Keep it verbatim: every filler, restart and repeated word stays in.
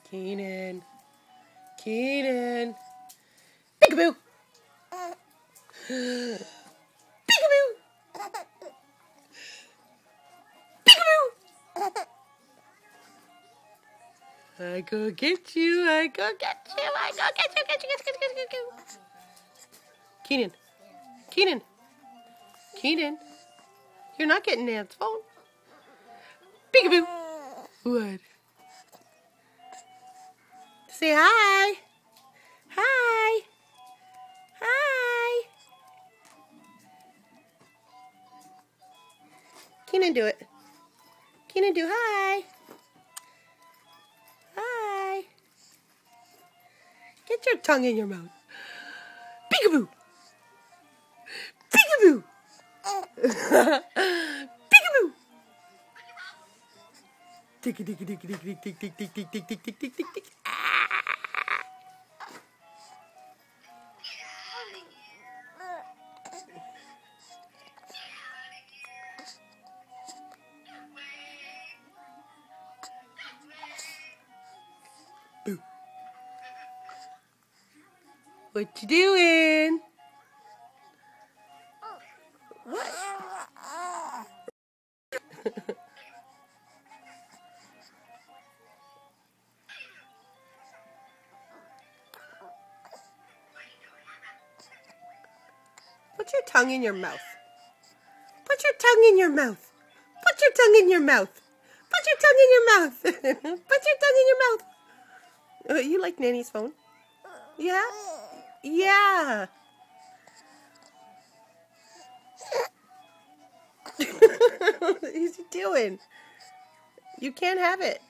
Keenan. Keenan. Peekaboo. Peekaboo. Peekaboo. I go get you. I go get you. I go get you. Get you. Get you. Get you. Get you. Get you. Keenan. Keenan. Keenan. You're not getting Nan's phone. Peekaboo. What? Say hi. Hi. Hi. Keenan, do it. Keenan, do hi. Hi. Get your tongue in your mouth. Peekaboo. Peekaboo. Peekaboo. Tick tick tick tick tick tick tick tick tick tick tick tick tick tick tick. Boo. What you doing? What? Put your tongue in your mouth. Put your tongue in your mouth. Put your tongue in your mouth. Put your tongue in your mouth. Put your tongue in your mouth. Uh, you like Nanny's phone? Yeah? Yeah. What is he doing? You can't have it.